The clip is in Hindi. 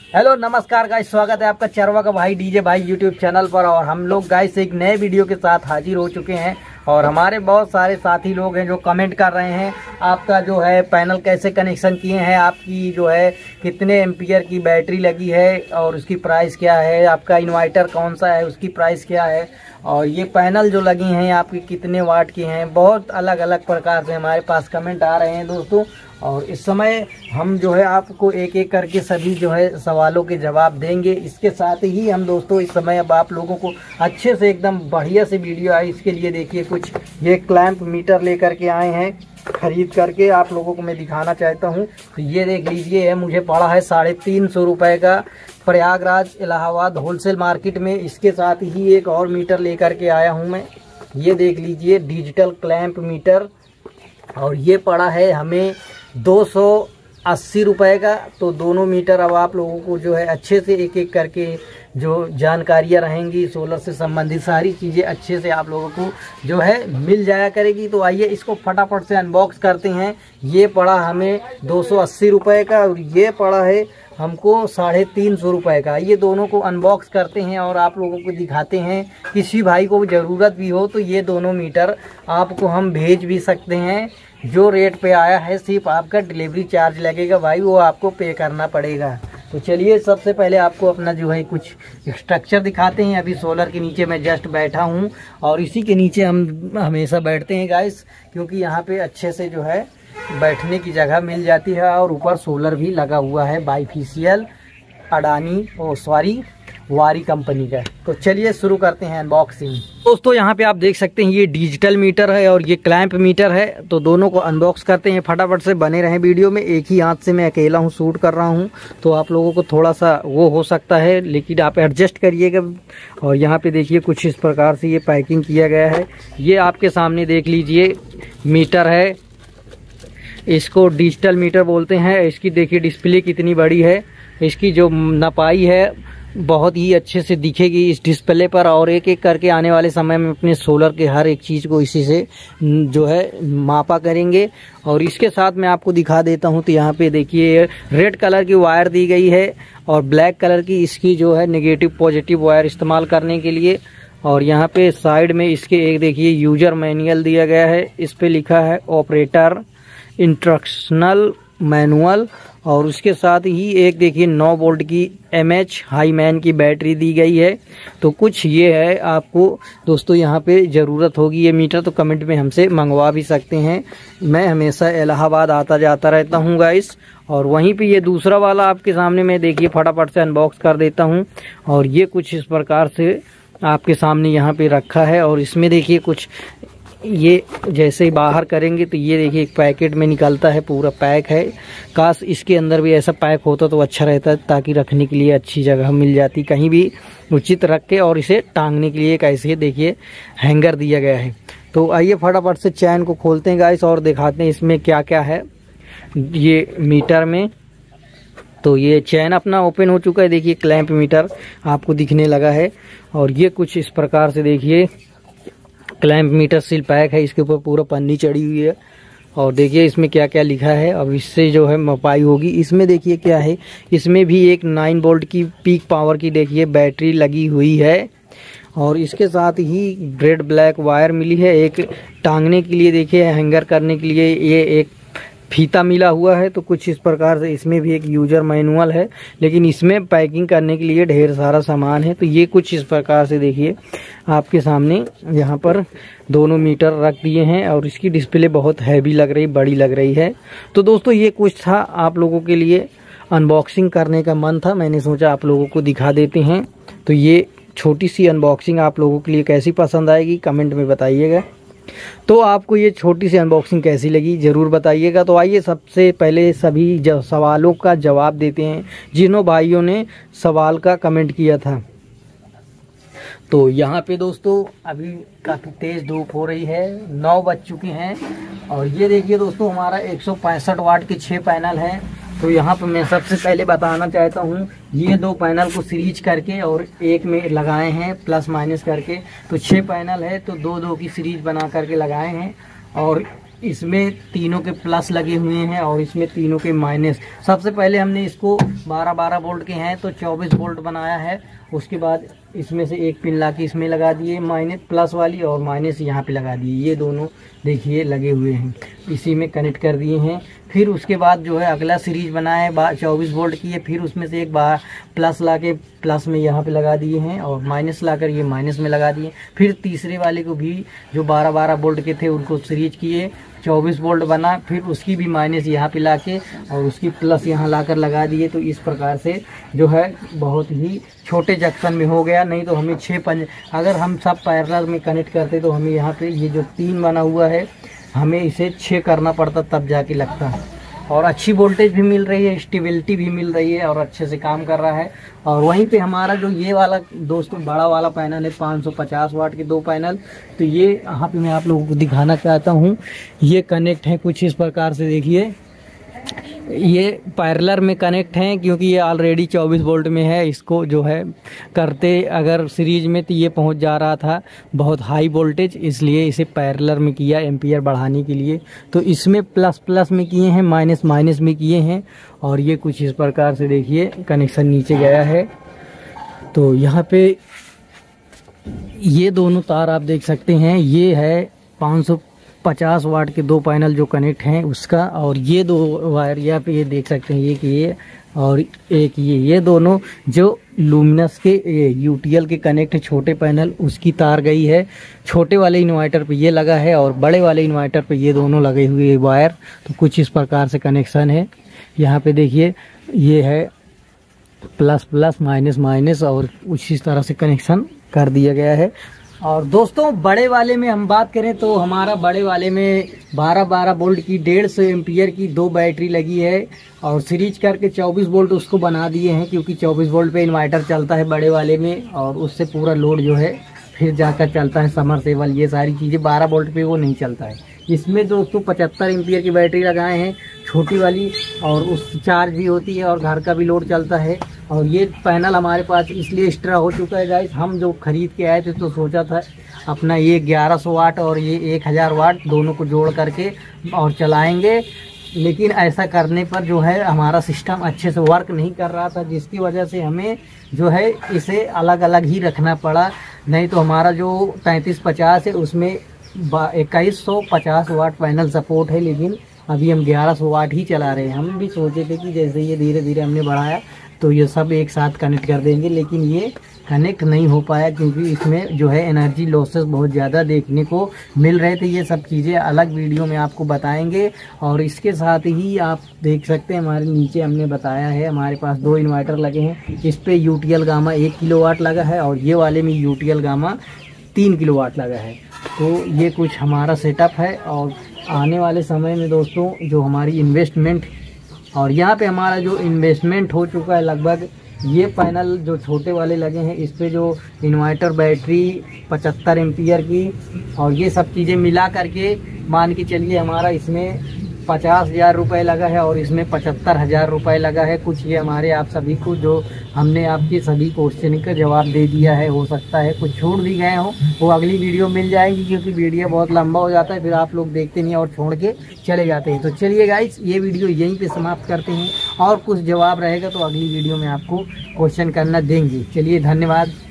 हेलो नमस्कार गाइस, स्वागत है आपका चरवा का भाई डीजे भाई यूट्यूब चैनल पर। और हम लोग गाइस एक नए वीडियो के साथ हाजिर हो चुके हैं। और हमारे बहुत सारे साथी लोग हैं जो कमेंट कर रहे हैं आपका जो है पैनल कैसे कनेक्शन किए हैं, आपकी जो है कितने एम्पियर की बैटरी लगी है और उसकी प्राइस क्या है, आपका इन्वर्टर कौन सा है उसकी प्राइस क्या है, और ये पैनल जो लगी हैं आपकी कितने वाट की हैं। बहुत अलग अलग प्रकार से हमारे पास कमेंट आ रहे हैं दोस्तों। और इस समय हम जो है आपको एक एक करके सभी जो है सवालों के जवाब देंगे। इसके साथ ही हम दोस्तों इस समय अब आप लोगों को अच्छे से एकदम बढ़िया से वीडियो आए, इसके लिए देखिए कुछ ये क्लैंप मीटर लेकर के आए हैं खरीद करके, आप लोगों को मैं दिखाना चाहता हूँ। तो ये देख लीजिए, है मुझे पड़ा है 350 रुपये का प्रयागराज इलाहाबाद होलसेल मार्केट में। इसके साथ ही एक और मीटर लेकर के आया हूँ मैं, ये देख लीजिए डिजिटल क्लैंप मीटर, और ये पड़ा है हमें 280 रुपये का। तो दोनों मीटर अब आप लोगों को जो है अच्छे से एक एक करके जो जानकारियाँ रहेंगी सोलर से संबंधित सारी चीज़ें अच्छे से आप लोगों को जो है मिल जाया करेगी। तो आइए इसको फटाफट से अनबॉक्स करते हैं। ये पड़ा हमें 280 रुपये का और ये पड़ा है हमको 350 रुपये का। ये दोनों को अनबॉक्स करते हैं और आप लोगों को दिखाते हैं। किसी भाई को ज़रूरत भी हो तो ये दोनों मीटर आपको हम भेज भी सकते हैं। जो रेट पे आया है सिर्फ आपका डिलीवरी चार्ज लगेगा भाई, वो आपको पे करना पड़ेगा। तो चलिए सबसे पहले आपको अपना जो है कुछ स्ट्रक्चर दिखाते हैं। अभी सोलर के नीचे मैं जस्ट बैठा हूँ और इसी के नीचे हम हमेशा बैठते हैं गाइस, क्योंकि यहाँ पे अच्छे से जो है बैठने की जगह मिल जाती है। और ऊपर सोलर भी लगा हुआ है बाइफिशियल अडानी वारी कंपनी का। तो चलिए शुरू करते हैं अनबॉक्सिंग। दोस्तों यहाँ पे आप देख सकते हैं ये डिजिटल मीटर है और ये क्लैंप मीटर है। तो दोनों को अनबॉक्स करते हैं, फटाफट से बने रहें वीडियो में। एक ही हाथ से मैं अकेला हूँ शूट कर रहा हूँ, तो आप लोगों को थोड़ा सा वो हो सकता है, लेकिन आप एडजस्ट करिएगा। और यहाँ पे देखिए कुछ इस प्रकार से ये पैकिंग किया गया है। ये आपके सामने देख लीजिए मीटर है, इसको डिजिटल मीटर बोलते हैं। इसकी देखिए डिस्प्ले कितनी बड़ी है, इसकी जो नपाई है बहुत ही अच्छे से दिखेगी इस डिस्प्ले पर। और एक एक करके आने वाले समय में अपने सोलर के हर एक चीज़ को इसी से जो है मापा करेंगे। और इसके साथ मैं आपको दिखा देता हूं। तो यहाँ पे देखिए रेड कलर की वायर दी गई है और ब्लैक कलर की इसकी जो है नेगेटिव पॉजिटिव वायर इस्तेमाल करने के लिए। और यहाँ पे साइड में इसके एक देखिए यूजर मैनुअल दिया गया है, इस पे लिखा है ऑपरेटर इंस्ट्रक्शनल मैनुअल। और उसके साथ ही एक देखिए 9 वोल्ट की MH हाईमैन की बैटरी दी गई है। तो कुछ ये है, आपको दोस्तों यहाँ पे ज़रूरत होगी ये मीटर तो कमेंट में हमसे मंगवा भी सकते हैं। मैं हमेशा इलाहाबाद आता जाता रहता हूँ गाइस। और वहीं पे ये दूसरा वाला आपके सामने मैं देखिए फटाफट से अनबॉक्स कर देता हूँ। और ये कुछ इस प्रकार से आपके सामने यहाँ पे रखा है। और इसमें देखिए कुछ ये जैसे ही बाहर करेंगे तो ये देखिए एक पैकेट में निकलता है, पूरा पैक है। काश इसके अंदर भी ऐसा पैक होता तो अच्छा रहता, ताकि रखने के लिए अच्छी जगह मिल जाती, कहीं भी उचित रख के। और इसे टांगने के लिए एक ऐसे देखिए हैंगर दिया गया है। तो आइए फटाफट से चैन को खोलते हैं गाइस और दिखाते हैं इसमें क्या क्या है ये मीटर में। तो ये चैन अपना ओपन हो चुका है, देखिए क्लैंप मीटर आपको दिखने लगा है। और ये कुछ इस प्रकार से देखिए क्लैंप मीटर सील पैक है, इसके ऊपर पूरा पन्नी चढ़ी हुई है। और देखिए इसमें क्या क्या लिखा है, अब इससे जो है मपाई होगी। इसमें देखिए क्या है, इसमें भी एक 9 वोल्ट की पीक पावर की देखिए बैटरी लगी हुई है। और इसके साथ ही रेड ब्लैक वायर मिली है, एक टांगने के लिए देखिए हैंगर करने के लिए ये एक फीता मिला हुआ है। तो कुछ इस प्रकार से इसमें भी एक यूजर मैनुअल है, लेकिन इसमें पैकिंग करने के लिए ढेर सारा सामान है। तो ये कुछ इस प्रकार से देखिए आपके सामने यहाँ पर दोनों मीटर रख दिए हैं। और इसकी डिस्प्ले बहुत हैवी लग रही, बड़ी लग रही है। तो दोस्तों ये कुछ था आप लोगों के लिए, अनबॉक्सिंग करने का मन था, मैंने सोचा आप लोगों को दिखा देते हैं। तो ये छोटी सी अनबॉक्सिंग आप लोगों के लिए कैसी पसंद आएगी कमेंट में बताइएगा। तो आपको ये छोटी सी अनबॉक्सिंग कैसी लगी ज़रूर बताइएगा। तो आइए सबसे पहले सभी सवालों का जवाब देते हैं जिन्हों भाइयों ने सवाल का कमेंट किया था। तो यहाँ पे दोस्तों अभी काफ़ी तेज़ धूप हो रही है, 9 बज चुके हैं। और ये देखिए दोस्तों हमारा 165 वाट के 6 पैनल हैं। तो यहाँ पर मैं सबसे पहले बताना चाहता हूँ, ये 2 पैनल को सीरीज करके और एक में लगाए हैं प्लस माइनस करके। तो 6 पैनल है तो 2-2 की सीरीज बना करके लगाए हैं। और इसमें तीनों के प्लस लगे हुए हैं और इसमें तीनों के माइनस। सबसे पहले हमने इसको 12-12 वोल्ट के हैं तो 24 वोल्ट बनाया है। उसके बाद इसमें से एक पिन ला के इसमें लगा दिए माइनस प्लस वाली, और माइनस यहाँ पे लगा दिए। ये दोनों देखिए लगे हुए हैं, इसी में कनेक्ट कर दिए हैं। फिर उसके बाद जो है अगला सीरीज बनाया है 24 वोल्ट की है। फिर उसमें से एक बार प्लस ला के प्लस में यहाँ पे लगा दिए हैं और माइनस लाकर ये माइनस में लगा दिए। फिर तीसरे वाले को भी जो 12-12 वोल्ट के थे उनको सीरीज किए, 24 वोल्ट बना। फिर उसकी भी माइनस यहाँ पे लाके और उसकी प्लस यहाँ लाकर लगा दिए। तो इस प्रकार से जो है बहुत ही छोटे जंक्शन में हो गया। नहीं तो हमें 6 पंज अगर हम सब पैरेलल में कनेक्ट करते तो हमें यहाँ पे ये जो 3 बना हुआ है हमें इसे 6 करना पड़ता, तब जाके लगता है। और अच्छी वोल्टेज भी मिल रही है, स्टेबिलिटी भी मिल रही है और अच्छे से काम कर रहा है। और वहीं पे हमारा जो ये वाला दोस्तों बड़ा वाला पैनल है 550 वाट के 2 पैनल, तो ये यहाँ पे मैं आप लोगों को दिखाना चाहता हूँ। ये कनेक्ट है कुछ इस प्रकार से, देखिए ये पैरेलल में कनेक्ट हैं क्योंकि ये ऑलरेडी 24 वोल्ट में है। इसको जो है करते अगर सीरीज में तो ये पहुंच जा रहा था बहुत हाई वोल्टेज, इसलिए इसे पैरेलल में किया एम्पियर बढ़ाने के लिए। तो इसमें प्लस प्लस में किए हैं, माइनस माइनस में किए हैं। और ये कुछ इस प्रकार से देखिए कनेक्शन नीचे गया है। तो यहाँ पे ये दोनों तार आप देख सकते हैं, ये है 550 वाट के 2 पैनल जो कनेक्ट हैं उसका, और ये 2 वायर यहाँ पे ये देख सकते हैं, एक ये और एक ये दोनों जो लुमिनस के यूटीएल के कनेक्ट छोटे पैनल उसकी तार गई है। छोटे वाले इन्वर्टर पे ये लगा है और बड़े वाले इन्वर्टर पे ये दोनों लगे हुए वायर। तो कुछ इस प्रकार से कनेक्शन है। यहाँ पे देखिए ये है प्लस प्लस माइनस माइनस और उसी तरह से कनेक्शन कर दिया गया है। और दोस्तों बड़े वाले में हम बात करें तो हमारा बड़े वाले में 12-12 वोल्ट की 150 एम्पियर की 2 बैटरी लगी है और सीरीज करके 24 वोल्ट उसको बना दिए हैं, क्योंकि 24 वोल्ट पे इन्वर्टर चलता है बड़े वाले में और उससे पूरा लोड जो है फिर जाकर चलता है समरसेबल, ये सारी चीज़ें 12 वोल्ट पे वो नहीं चलता है। इसमें दोस्तों 75 एम्पियर की बैटरी लगाए हैं छोटी वाली, और उस चार्ज भी होती है और घर का भी लोड चलता है। और ये पैनल हमारे पास इसलिए एक्स्ट्रा हो चुका है गाइस, हम जो खरीद के आए थे तो सोचा था अपना ये 1100 वाट और ये 1000 वाट दोनों को जोड़ करके और चलाएंगे, लेकिन ऐसा करने पर जो है हमारा सिस्टम अच्छे से वर्क नहीं कर रहा था, जिसकी वजह से हमें जो है इसे अलग अलग ही रखना पड़ा। नहीं तो हमारा जो 3350 है उसमें 2150 वाट पैनल सपोर्ट है, लेकिन अभी हम 1100 वाट ही चला रहे हैं। हम भी सोचे थे कि जैसे ये धीरे धीरे हमने बढ़ाया तो ये सब एक साथ कनेक्ट कर देंगे, लेकिन ये कनेक्ट नहीं हो पाया क्योंकि इसमें जो है एनर्जी लॉसेस बहुत ज़्यादा देखने को मिल रहे थे। ये सब चीज़ें अलग वीडियो में आपको बताएंगे। और इसके साथ ही आप देख सकते हैं हमारे नीचे हमने बताया है हमारे पास 2 इन्वर्टर लगे हैं। इस पे यूटीएल गामा 1 किलोवाट लगा है और ये वाले में यूटीएल गामा 3 किलोवाट लगा है। तो ये कुछ हमारा सेटअप है। और आने वाले समय में दोस्तों जो हमारी इन्वेस्टमेंट, और यहाँ पे हमारा जो इन्वेस्टमेंट हो चुका है लगभग, ये पैनल जो छोटे वाले लगे हैं इस पे जो इन्वर्टर बैटरी 75 एम्पियर की और ये सब चीज़ें मिला करके मान के चलिए हमारा इसमें 50,000 रुपये लगा है और इसमें 75,000 रुपये लगा है। कुछ ये हमारे आप सभी को जो हमने आपके सभी क्वेश्चन का जवाब दे दिया है, हो सकता है कुछ छूट भी गए हों, वो अगली वीडियो मिल जाएंगी क्योंकि वीडियो बहुत लंबा हो जाता है, फिर आप लोग देखते नहीं और छोड़ के चले जाते हैं। तो चलिए गाइस ये वीडियो यहीं पे समाप्त करते हैं, और कुछ जवाब रहेगा तो अगली वीडियो में आपको क्वेश्चन करना देंगे। चलिए धन्यवाद।